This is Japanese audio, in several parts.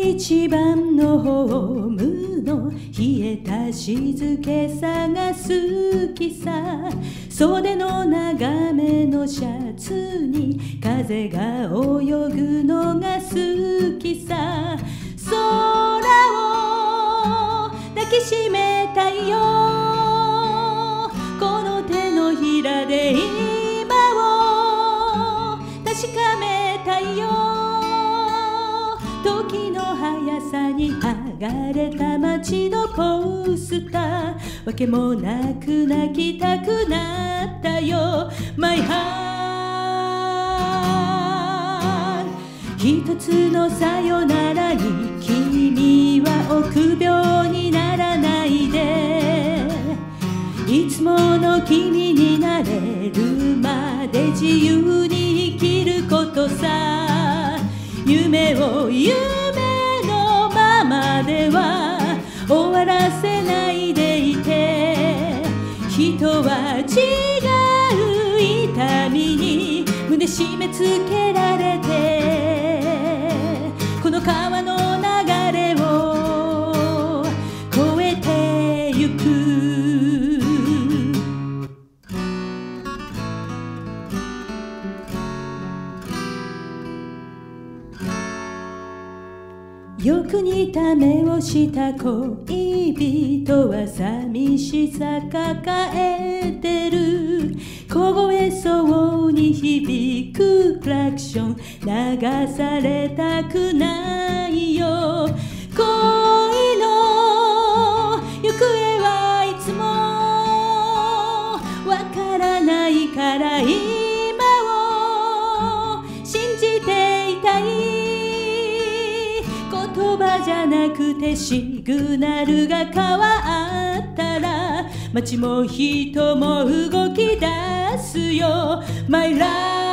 一番のホームの冷えた静けさが好きさ。袖の長めのシャツに風が泳ぐのが好きさ。空を抱きしめたいよ、この手のひらで今を確かめたいよ。時の速さに剥がれた街のポスター、わけもなく泣きたくなったよ。My heart、 一つのさよならに君は臆病にならないで。いつもの君になれるまで自由に生きることさ。夢を夢のままでは終わらせないでいて。人は違う痛みに胸締め付けられて、この川の流れを越えてゆく。よく似た目をした恋人は寂しさ抱えてる。凍えそうに響くクラクション流されたくないよ。恋の行方はいつもわからないから今を信じていたい。言葉じゃなくてシグナルが変わったら街も人も動き出すよ。 My love、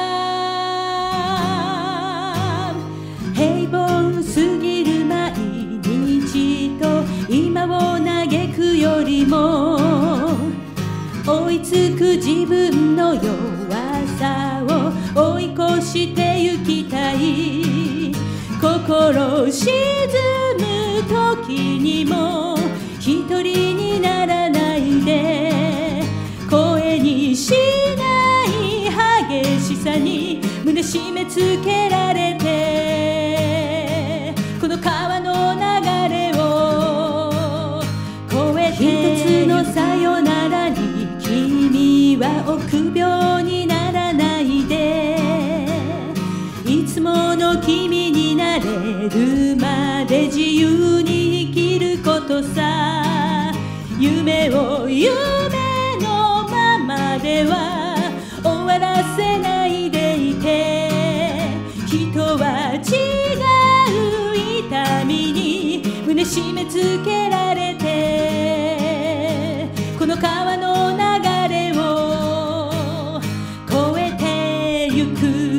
平凡すぎる毎日と今を嘆くよりも追いつく自分の弱さを追い越してゆきたい。心沈む時にも一人にならないで。声にしない激しさに胸締め付けられて、この川の流れを越えて。一つのさよならに君は臆病にならないで。いつもの君になれるまで自由に生きることさ。夢を夢のままでは終わらせないでいて。人は違う痛みに胸締め付けられて、この川の流れを越えてゆく。